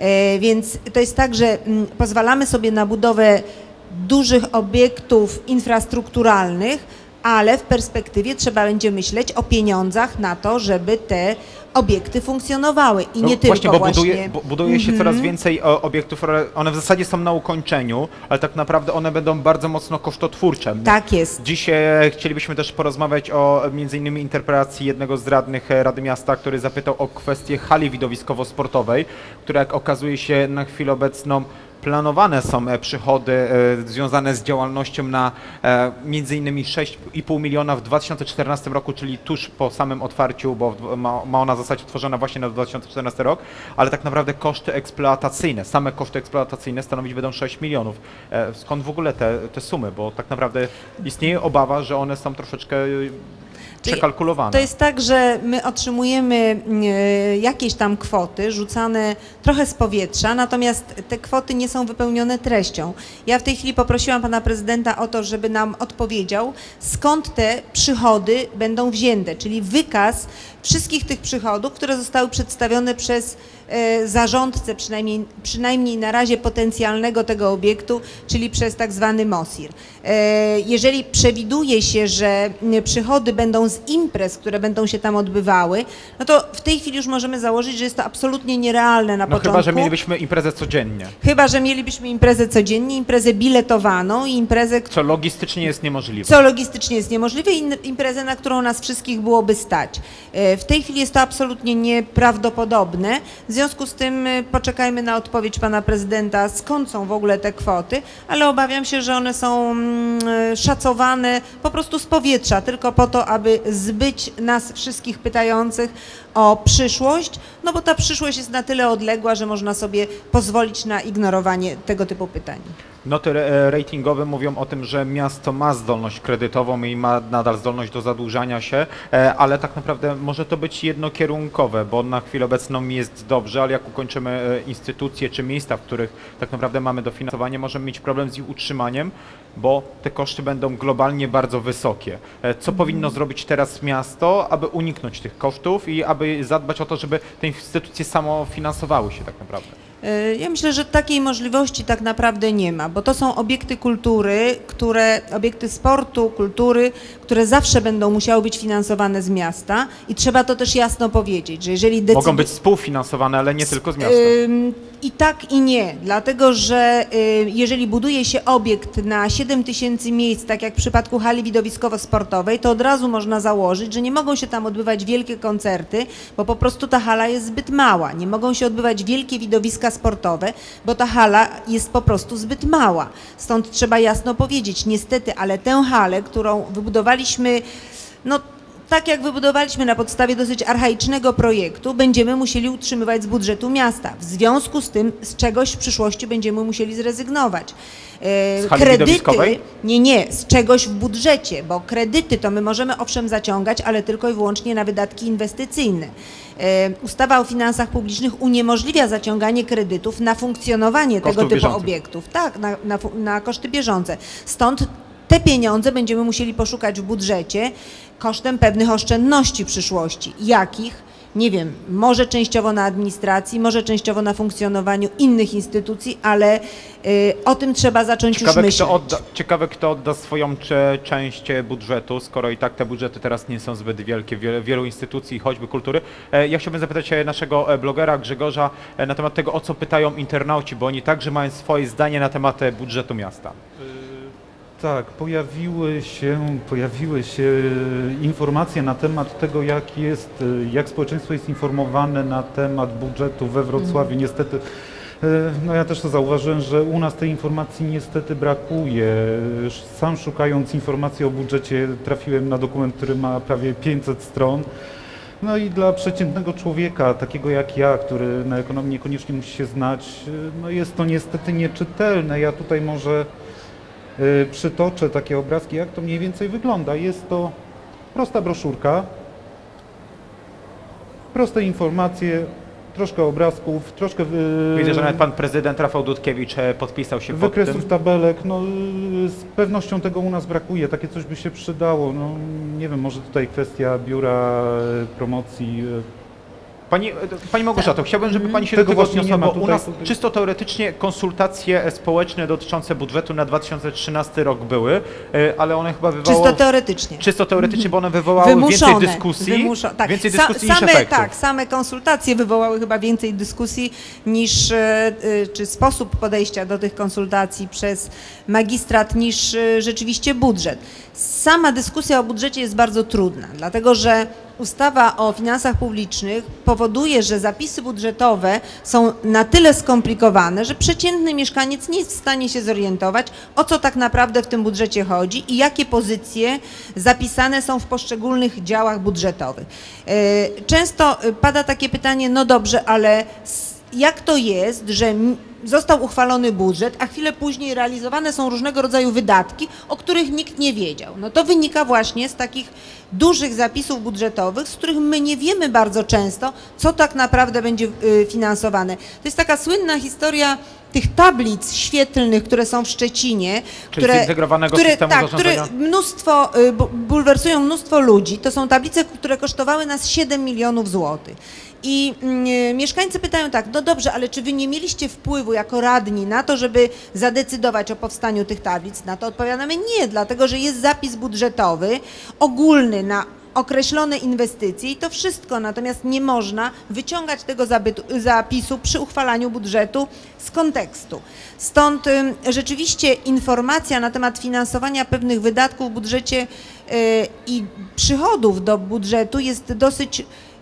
Więc to jest tak, że pozwalamy sobie na budowę dużych obiektów infrastrukturalnych, ale w perspektywie trzeba będzie myśleć o pieniądzach na to, żeby te obiekty funkcjonowały i No nie właśnie, tylko bo buduje, właśnie... bu- buduje się coraz więcej o, obiektów, one w zasadzie są na ukończeniu, ale tak naprawdę one będą bardzo mocno kosztotwórcze. Tak jest. Dziś e, chcielibyśmy też porozmawiać o między innymi interpelacji jednego z radnych e, Rady Miasta, który zapytał o kwestię hali widowiskowo-sportowej, która jak okazuje się na chwilę obecną planowane są e, przychody e, związane z działalnością na e, między innymi sześć i pół miliona w dwa tysiące czternastym roku, czyli tuż po samym otwarciu, bo w- ma, ma ona zostać utworzona właśnie na dwa tysiące czternasty rok, ale tak naprawdę koszty eksploatacyjne, same koszty eksploatacyjne stanowić będą sześć milionów. E, skąd w ogóle te, te sumy? Bo tak naprawdę istnieje obawa, że one są troszeczkę przekalkulowane. To jest tak, że my otrzymujemy e, jakieś tam kwoty rzucane trochę z powietrza, natomiast te kwoty nie są wypełnione treścią. Ja w tej chwili poprosiłam pana prezydenta o to, żeby nam odpowiedział, skąd te przychody będą wzięte, czyli wykaz wszystkich tych przychodów, które zostały przedstawione przez e, zarządcę, przynajmniej, przynajmniej na razie potencjalnego tego obiektu, czyli przez tak zwany MOSIR. E, jeżeli przewiduje się, że m, przychody będą z imprez, które będą się tam odbywały, no to w tej chwili już możemy założyć, że jest to absolutnie nierealne na No początku. chyba, że mielibyśmy imprezę codziennie, Chyba, że mielibyśmy imprezę codziennie, imprezę biletowaną i imprezę, co logistycznie jest niemożliwe. co logistycznie jest niemożliwe, i in- imprezę, na którą nas wszystkich byłoby stać. E, W tej chwili jest to absolutnie nieprawdopodobne, w związku z tym e, poczekajmy na odpowiedź pana prezydenta, skąd są w ogóle te kwoty, ale obawiam się, że one są mm, e, szacowane po prostu z powietrza, tylko po to, aby zbyć nas wszystkich pytających o przyszłość, no bo ta przyszłość jest na tyle odległa, że można sobie pozwolić na ignorowanie tego typu pytań. Noty e, ratingowe mówią o tym, że miasto ma zdolność kredytową i ma nadal zdolność do zadłużania się, e, ale tak naprawdę może to być jednokierunkowe, bo na chwilę obecną jest dobrze, ale jak ukończymy e, instytucje czy miejsca, w których tak naprawdę mamy dofinansowanie, możemy mieć problem z ich utrzymaniem, bo te koszty będą globalnie bardzo wysokie. E, Co powinno zrobić teraz miasto, aby uniknąć tych kosztów i aby zadbać o to, żeby te instytucje samofinansowały się tak naprawdę? Ja myślę, że takiej możliwości tak naprawdę nie ma, bo to są obiekty kultury, które, obiekty sportu, kultury, które zawsze będą musiały być finansowane z miasta i trzeba to też jasno powiedzieć, że jeżeli decydu... Mogą być współfinansowane, ale nie tylko z miasta. Ym, I tak i nie, dlatego że y, jeżeli buduje się obiekt na siedem tysięcy miejsc, tak jak w przypadku hali widowiskowo-sportowej, to od razu można założyć, że nie mogą się tam odbywać wielkie koncerty, bo po prostu ta hala jest zbyt mała. Nie mogą się odbywać wielkie widowiska sportowe, bo ta hala jest po prostu zbyt mała. Stąd trzeba jasno powiedzieć, niestety, ale tę halę, którą wybudowaliśmy, no tak jak wybudowaliśmy na podstawie dosyć archaicznego projektu, będziemy musieli utrzymywać z budżetu miasta. W związku z tym z czegoś w przyszłości będziemy musieli zrezygnować. E, Z hali widowiskowej? Nie, nie, z czegoś w budżecie, bo kredyty to my możemy owszem zaciągać, ale tylko i wyłącznie na wydatki inwestycyjne. E, Ustawa o finansach publicznych uniemożliwia zaciąganie kredytów na funkcjonowanie Kosztów tego typu bieżących. obiektów. Tak, na, na, fu- na koszty bieżące. Stąd te pieniądze będziemy musieli poszukać w budżecie kosztem pewnych oszczędności przyszłości. Jakich? Nie wiem, może częściowo na administracji, może częściowo na funkcjonowaniu innych instytucji, ale y, o tym trzeba zacząć Ciekawe już myśleć. kto, odda, ciekawe, kto odda swoją cze, część budżetu, skoro i tak te budżety teraz nie są zbyt wielkie, wiele, wielu instytucji, choćby kultury. E, Ja chciałbym zapytać e, naszego e, blogera Grzegorza e, na temat tego, o co pytają internauci, bo oni także mają swoje zdanie na temat e, budżetu miasta. Tak, pojawiły się, pojawiły się informacje na temat tego, jak jest, jak społeczeństwo jest informowane na temat budżetu we Wrocławiu. Mhm. Niestety, no ja też to zauważyłem, że u nas tej informacji niestety brakuje. Sam szukając informacji o budżecie trafiłem na dokument, który ma prawie pięćset stron. No i dla przeciętnego człowieka, takiego jak ja, który na ekonomii niekoniecznie musi się znać, no jest to niestety nieczytelne. Ja tutaj może y, przytoczę takie obrazki, jak to mniej więcej wygląda. Jest to prosta broszurka, proste informacje, troszkę obrazków, troszkę y, Widzę, że nawet pan prezydent Rafał Dudkiewicz e, podpisał się pod wykresów, tym. tabelek. No, y, z pewnością tego u nas brakuje, takie coś by się przydało. No, nie wiem, może tutaj kwestia biura y, promocji. y, Pani, pani Małgorzato, chciałbym, żeby Pani się Tego do tego właśnie odniosła, nie ma bo u tutaj. nas czysto teoretycznie konsultacje społeczne dotyczące budżetu na dwa tysiące trzynasty rok były, e, ale one chyba wywołały... Czysto teoretycznie. Czysto teoretycznie, bo one wywołały Wymuszone. więcej dyskusji, Wymuszo- tak. więcej Sa- dyskusji same, niż efektów. Tak, same konsultacje wywołały chyba więcej dyskusji niż, e, e, czy sposób podejścia do tych konsultacji przez magistrat niż e, rzeczywiście budżet. Sama dyskusja o budżecie jest bardzo trudna, dlatego że ustawa o finansach publicznych powoduje, że zapisy budżetowe są na tyle skomplikowane, że przeciętny mieszkaniec nie jest w stanie się zorientować, o co tak naprawdę w tym budżecie chodzi i jakie pozycje zapisane są w poszczególnych działach budżetowych. E, Często pada takie pytanie, no dobrze, ale s- jak to jest, że m- został uchwalony budżet, a chwilę później realizowane są różnego rodzaju wydatki, o których nikt nie wiedział. No to wynika właśnie z takich dużych zapisów budżetowych, z których my nie wiemy bardzo często, co tak naprawdę będzie y, finansowane. To jest taka słynna historia tych tablic świetlnych, które są w Szczecinie, Czyli które, zintegrowanego które, systemu tak, zarządzania? które mnóstwo, y, bu- bulwersują mnóstwo ludzi. To są tablice, które kosztowały nas siedem milionów złotych. I y, mieszkańcy pytają tak, no dobrze, ale czy wy nie mieliście wpływu jako radni na to, żeby zadecydować o powstaniu tych tablic? Na to odpowiadamy nie, dlatego że jest zapis budżetowy ogólny na określone inwestycje i to wszystko, natomiast nie można wyciągać tego zabytu- zapisu przy uchwalaniu budżetu z kontekstu. Stąd ym, rzeczywiście informacja na temat finansowania pewnych wydatków w budżecie y, i przychodów do budżetu jest dosyć y,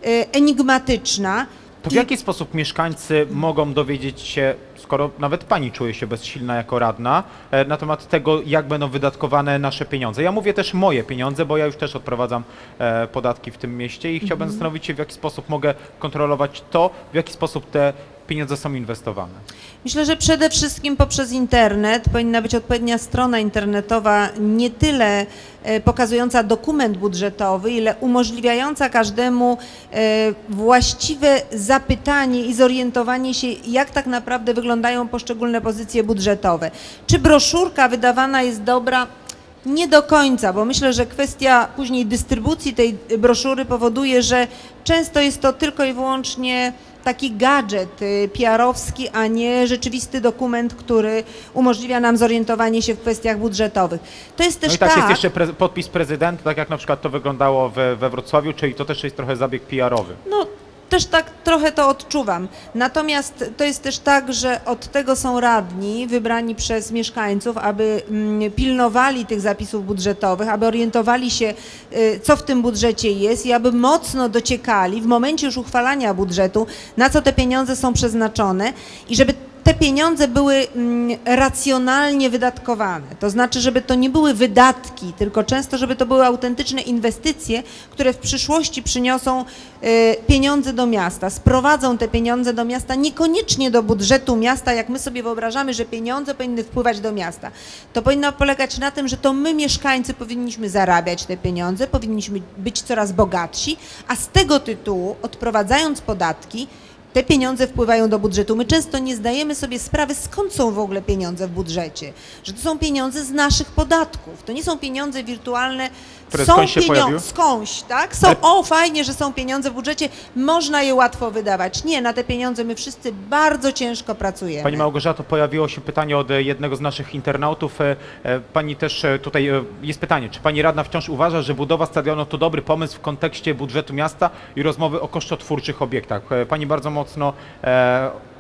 enigmatyczna. To w I- jaki sposób mieszkańcy mogą dowiedzieć się, skoro nawet Pani czuje się bezsilna jako radna, e, na temat tego, jak będą wydatkowane nasze pieniądze? Ja mówię też moje pieniądze, bo ja już też odprowadzam e, podatki w tym mieście i chciałbym zastanowić się, w jaki sposób mogę kontrolować to, w jaki sposób te pieniądze są inwestowane. Myślę, że przede wszystkim poprzez internet powinna być odpowiednia strona internetowa, nie tyle e, pokazująca dokument budżetowy, ile umożliwiająca każdemu e, właściwe zapytanie i zorientowanie się, jak tak naprawdę wyglądają poszczególne pozycje budżetowe. Czy broszurka wydawana jest dobra? Nie do końca, bo myślę, że kwestia później dystrybucji tej broszury powoduje, że często jest to tylko i wyłącznie taki gadżet y, P R-owski, a nie rzeczywisty dokument, który umożliwia nam zorientowanie się w kwestiach budżetowych. To jest też No i tak, tak, jest jeszcze pre podpis prezydenta, tak jak na przykład to wyglądało we, we Wrocławiu, czyli to też jest trochę zabieg P R-owy. no też tak trochę to odczuwam. Natomiast to jest też tak, że od tego są radni wybrani przez mieszkańców, aby mm, pilnowali tych zapisów budżetowych, aby orientowali się, y, co w tym budżecie jest i aby mocno dociekali w momencie już uchwalania budżetu, na co te pieniądze są przeznaczone i żeby te pieniądze były mm, racjonalnie wydatkowane. To znaczy, żeby to nie były wydatki, tylko często, żeby to były autentyczne inwestycje, które w przyszłości przyniosą y, pieniądze do miasta, sprowadzą te pieniądze do miasta, niekoniecznie do budżetu miasta, jak my sobie wyobrażamy, że pieniądze powinny wpływać do miasta. To powinno polegać na tym, że to my, mieszkańcy, powinniśmy zarabiać te pieniądze, powinniśmy być coraz bogatsi, a z tego tytułu, odprowadzając podatki, te pieniądze wpływają do budżetu. My często nie zdajemy sobie sprawy, skąd są w ogóle pieniądze w budżecie. Że to są pieniądze z naszych podatków. To nie są pieniądze wirtualne. Które są skądś się pojawiły? skądś, tak? Są, Ale- o fajnie, że są pieniądze w budżecie, można je łatwo wydawać. Nie, na te pieniądze my wszyscy bardzo ciężko pracujemy. Pani Małgorzato, pojawiło się pytanie od e, jednego z naszych internautów. E, e, Pani też e, tutaj e, jest pytanie, czy pani radna wciąż uważa, że budowa stadionu to dobry pomysł w kontekście budżetu miasta i rozmowy o kosztotwórczych obiektach? E, Pani bardzo mocno e,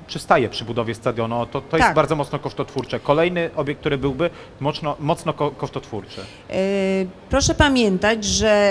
przystaje przy budowie stadionu. To, to Tak. jest bardzo mocno kosztotwórcze. Kolejny obiekt, który byłby mocno, mocno ko kosztotwórczy. Yy, Proszę pamiętać, że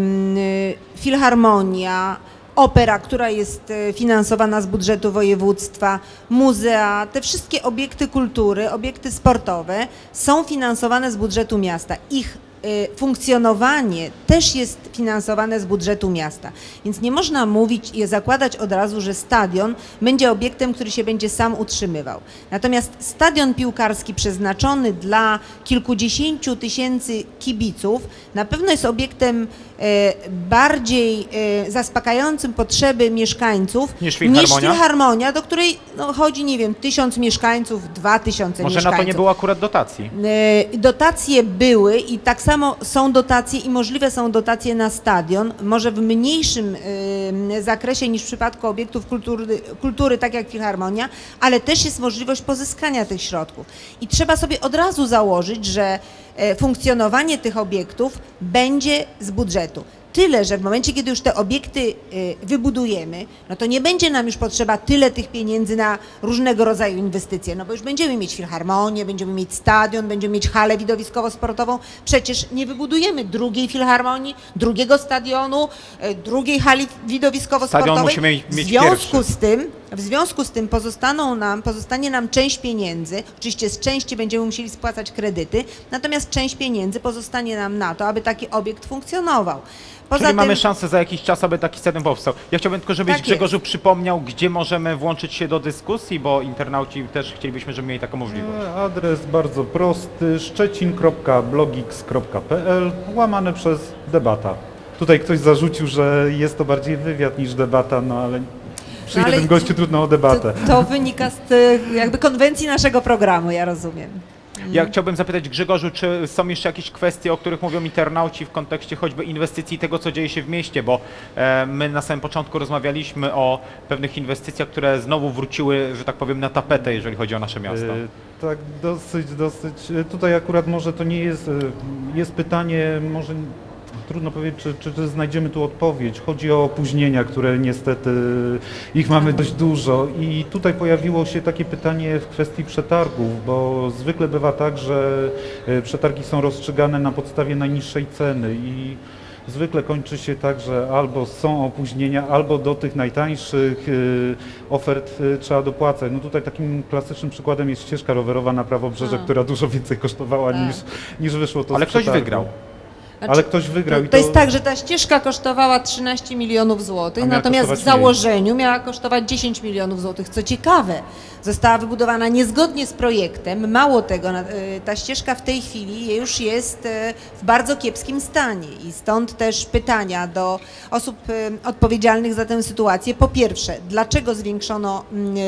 yy, Filharmonia, opera, która jest y, finansowana z budżetu województwa, muzea, te wszystkie obiekty kultury, obiekty sportowe są finansowane z budżetu miasta. Ich y, funkcjonowanie też jest finansowane z budżetu miasta. Więc nie można mówić i zakładać od razu, że stadion będzie obiektem, który się będzie sam utrzymywał. Natomiast stadion piłkarski przeznaczony dla kilkudziesięciu tysięcy kibiców na pewno jest obiektem e, bardziej e, zaspokajającym potrzeby mieszkańców Niż Filharmonia? Filharmonia, do której no, chodzi, nie wiem, tysiąc mieszkańców, dwa tysiące Może mieszkańców. na to nie było akurat dotacji. E, Dotacje były i tak samo są dotacje i możliwe są dotacje na stadion, może w mniejszym e, zakresie niż w przypadku obiektów kultury, kultury, tak jak Filharmonia, ale też jest możliwość pozyskania tych środków. I trzeba sobie od razu założyć, że e, funkcjonowanie tych obiektów będzie z budżetu. Tyle, że w momencie, kiedy już te obiekty y, wybudujemy, no to nie będzie nam już potrzeba tyle tych pieniędzy na różnego rodzaju inwestycje, no bo już będziemy mieć filharmonię, będziemy mieć stadion, będziemy mieć halę widowiskowo-sportową. Przecież nie wybudujemy drugiej filharmonii, drugiego stadionu, y, drugiej hali widowiskowo-sportowej. Stadion musimy mieć W związku pierwszy. z tym, w związku z tym pozostaną nam, pozostanie nam część pieniędzy, oczywiście z części będziemy musieli spłacać kredyty, natomiast część pieniędzy pozostanie nam na to, aby taki obiekt funkcjonował. Poza Czyli tym, mamy szansę za jakiś czas, aby taki stadion powstał. Ja chciałbym tylko, żebyś Tak Grzegorzu jest. przypomniał, gdzie możemy włączyć się do dyskusji, bo internauci też chcielibyśmy, żeby mieli taką możliwość. E, Adres bardzo prosty, szczecin kropka blogix kropka p l, łamane przez debata. Tutaj ktoś zarzucił, że jest to bardziej wywiad niż debata, no ale przy No ale jednym gościu trudno o debatę. To, to wynika z y, jakby konwencji naszego programu, ja rozumiem. Ja chciałbym zapytać Grzegorzu, czy są jeszcze jakieś kwestie, o których mówią internauci w kontekście choćby inwestycji i tego, co dzieje się w mieście, bo e, my na samym początku rozmawialiśmy o pewnych inwestycjach, które znowu wróciły, że tak powiem, na tapetę, jeżeli chodzi o nasze miasto. E, Tak, dosyć, dosyć. E, Tutaj akurat może to nie jest, e, jest pytanie, może trudno powiedzieć, czy, czy, czy znajdziemy tu odpowiedź. Chodzi o opóźnienia, które niestety, ich mamy dość dużo i tutaj pojawiło się takie pytanie w kwestii przetargów, bo zwykle bywa tak, że e, przetargi są rozstrzygane na podstawie najniższej ceny i zwykle kończy się tak, że albo są opóźnienia, albo do tych najtańszych y, ofert y, trzeba dopłacać. No tutaj takim klasycznym przykładem jest ścieżka rowerowa na Prawobrzeże, A. która dużo więcej kosztowała Tak. niż, niż wyszło to Ale z ktoś przetargu. wygrał. Znaczy, Ale ktoś wygrał to, i to jest tak, że ta ścieżka kosztowała trzynaście milionów złotych, A miała natomiast w kosztować mniej. założeniu miała kosztować dziesięć milionów złotych. Co ciekawe, została wybudowana niezgodnie z projektem. Mało tego, na- y, ta ścieżka w tej chwili już jest y, w bardzo kiepskim stanie i stąd też pytania do osób y, odpowiedzialnych za tę sytuację. Po pierwsze, dlaczego zwiększono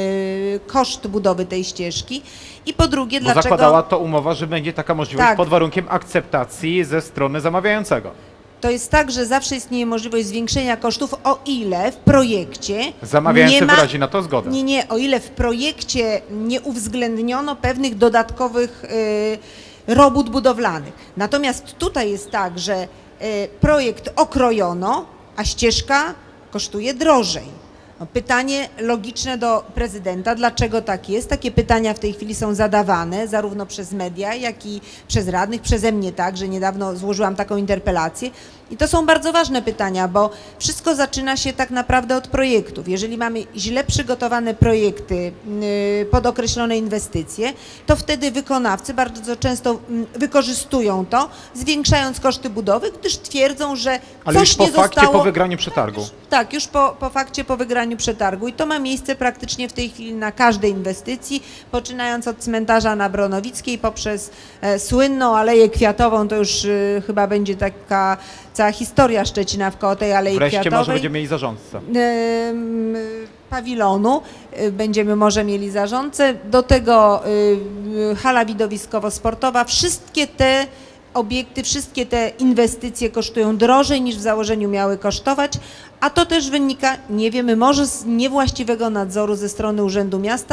y, koszt budowy tej ścieżki i po drugie, Bo dlaczego... zakładała to umowa, że będzie taka możliwość Tak. pod warunkiem akceptacji ze strony zamawiającego. To jest tak, że zawsze istnieje możliwość zwiększenia kosztów, o ile w projekcie Zamawiający nie ma, wyrazi na to zgodę. Nie, nie, o ile w projekcie nie uwzględniono pewnych dodatkowych y, robót budowlanych. Natomiast tutaj jest tak, że y, projekt okrojono, a ścieżka kosztuje drożej. No, pytanie logiczne do prezydenta, dlaczego tak jest? Takie pytania w tej chwili są zadawane zarówno przez media, jak i przez radnych, przeze mnie także. Niedawno złożyłam taką interpelację. I to są bardzo ważne pytania, bo wszystko zaczyna się tak naprawdę od projektów. Jeżeli mamy źle przygotowane projekty yy, pod określone inwestycje, to wtedy wykonawcy bardzo często mm, wykorzystują to, zwiększając koszty budowy, gdyż twierdzą, że Ale coś już po nie fakcie, zostało... po wygraniu przetargu. Tak, już po, po fakcie, po wygraniu przetargu i to ma miejsce praktycznie w tej chwili na każdej inwestycji, poczynając od cmentarza na Bronowickiej poprzez e, słynną Aleję Kwiatową, to już e, chyba będzie taka cała historia Szczecina wkoło tej Alei Wreszcie Kwiatowej. może będziemy mieli zarządcę. Em, pawilonu, e, będziemy może mieli zarządcę, do tego e, hala widowiskowo-sportowa, wszystkie te obiekty, wszystkie te inwestycje kosztują drożej niż w założeniu miały kosztować, a to też wynika, nie wiemy, może z niewłaściwego nadzoru ze strony Urzędu Miasta,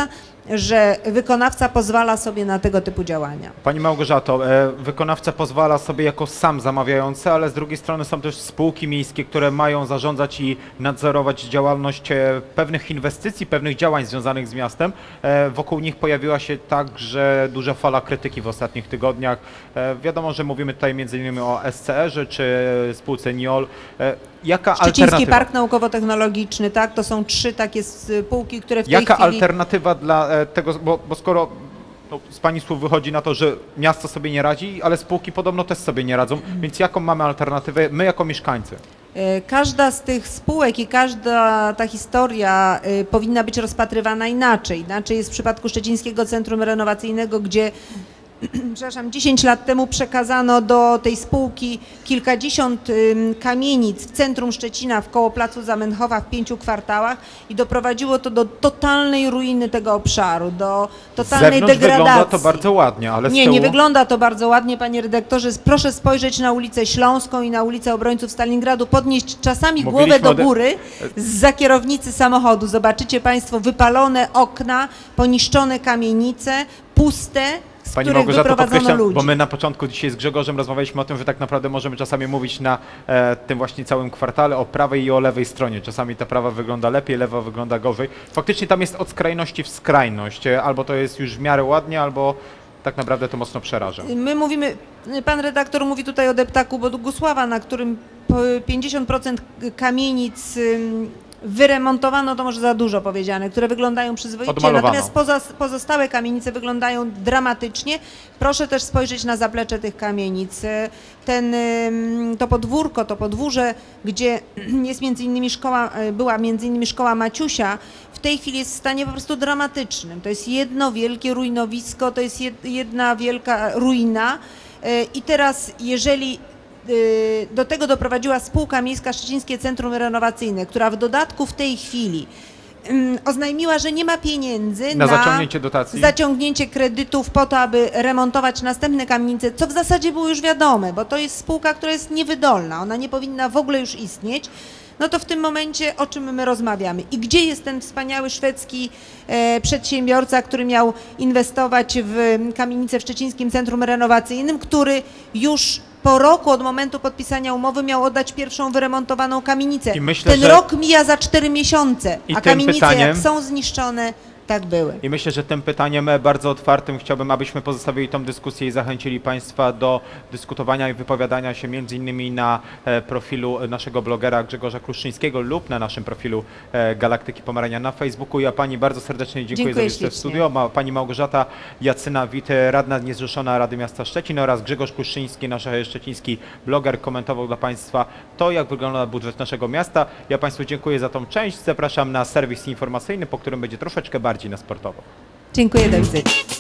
że wykonawca pozwala sobie na tego typu działania. Pani Małgorzato, e, wykonawca pozwala sobie jako sam zamawiający, ale z drugiej strony są też spółki miejskie, które mają zarządzać i nadzorować działalność e, pewnych inwestycji, pewnych działań związanych z miastem. E, wokół nich pojawiła się także duża fala krytyki w ostatnich tygodniach. E, wiadomo, że mówimy tutaj między innymi o S C R-ze czy spółce Niol. E, jaka Szczeciński alternatywa? Park Naukowo-Technologiczny, tak? To są trzy takie spółki, które w tej Jaka chwili... alternatywa dla e, tego, bo, bo skoro no, z Pani słów wychodzi na to, że miasto sobie nie radzi, ale spółki podobno też sobie nie radzą, więc jaką mamy alternatywę my jako mieszkańcy? E, Każda z tych spółek i każda ta historia e, powinna być rozpatrywana inaczej. Inaczej jest w przypadku Szczecińskiego Centrum Renowacyjnego, gdzie przepraszam, dziesięć lat temu przekazano do tej spółki kilkadziesiąt ym, kamienic w centrum Szczecina, w koło placu Zamenhofa w pięciu kwartałach i doprowadziło to do totalnej ruiny tego obszaru, do Z totalnej zewnątrz degradacji. wygląda to bardzo ładnie, ale z Nie, tyłu... nie wygląda to bardzo ładnie, panie redaktorze. Proszę spojrzeć na ulicę Śląską i na ulicę Obrońców Stalingradu, podnieść czasami głowę Mówiliśmy do o de- góry zza kierownicy samochodu. Zobaczycie państwo wypalone okna, poniszczone kamienice, puste, z Pani których Małgorzato, wyprowadzono podkreślam, ludzi. bo my na początku dzisiaj z Grzegorzem rozmawialiśmy o tym, że tak naprawdę możemy czasami mówić na e, tym właśnie całym kwartale o prawej i o lewej stronie. Czasami ta prawa wygląda lepiej, lewa wygląda gorzej. Faktycznie tam jest od skrajności w skrajność. E, Albo to jest już w miarę ładnie, albo tak naprawdę to mocno przeraża. My mówimy, pan redaktor mówi tutaj o deptaku Bogusława, na którym pięćdziesiąt procent kamienic ym, wyremontowano, to może za dużo powiedziane, które wyglądają przyzwoicie, Odmalowano. natomiast poza, pozostałe kamienice wyglądają dramatycznie. Proszę też spojrzeć na zaplecze tych kamienic. Ten, ym, to podwórko, to podwórze, gdzie jest między innymi szkoła, była między innymi szkoła Maciusia, w tej chwili jest w stanie po prostu dramatycznym. To jest jedno wielkie ruinowisko, to jest jed, jedna wielka ruina i teraz jeżeli do tego doprowadziła spółka miejska Szczecińskie Centrum Renowacyjne, która w dodatku w tej chwili um, oznajmiła, że nie ma pieniędzy Na na, zaciągnięcie dotacji? zaciągnięcie kredytów po to, aby remontować następne kamienice, co w zasadzie było już wiadome, bo to jest spółka, która jest niewydolna, ona nie powinna w ogóle już istnieć. No to w tym momencie o czym my rozmawiamy? I gdzie jest ten wspaniały szwedzki e, przedsiębiorca, który miał inwestować w kamienicę w Szczecińskim Centrum Renowacyjnym, który już po roku od momentu podpisania umowy miał oddać pierwszą wyremontowaną kamienicę. I myślę, ten że- rok mija za cztery miesiące, I a tym kamienice pytaniem- jak są zniszczone, tak były. I myślę, że tym pytaniem e, bardzo otwartym chciałbym, abyśmy pozostawili tą dyskusję i zachęcili Państwa do dyskutowania i wypowiadania się między innymi na e, profilu naszego blogera Grzegorza Kruszczyńskiego lub na naszym profilu e, Galaktyki Pomerania na Facebooku. Ja Pani bardzo serdecznie dziękuję, Dziękuję za wizytę w ślicznie. studio. Ma, Pani Małgorzata Jacynawit, radna niezrzeszona Rady Miasta Szczecin oraz Grzegorz Kruszczyński, nasz szczeciński bloger, komentował dla Państwa to, jak wygląda budżet naszego miasta. Ja Państwu dziękuję za tą część. Zapraszam na serwis informacyjny, po którym będzie troszeczkę bardziej na sportowo. Dziękuję, do widzenia.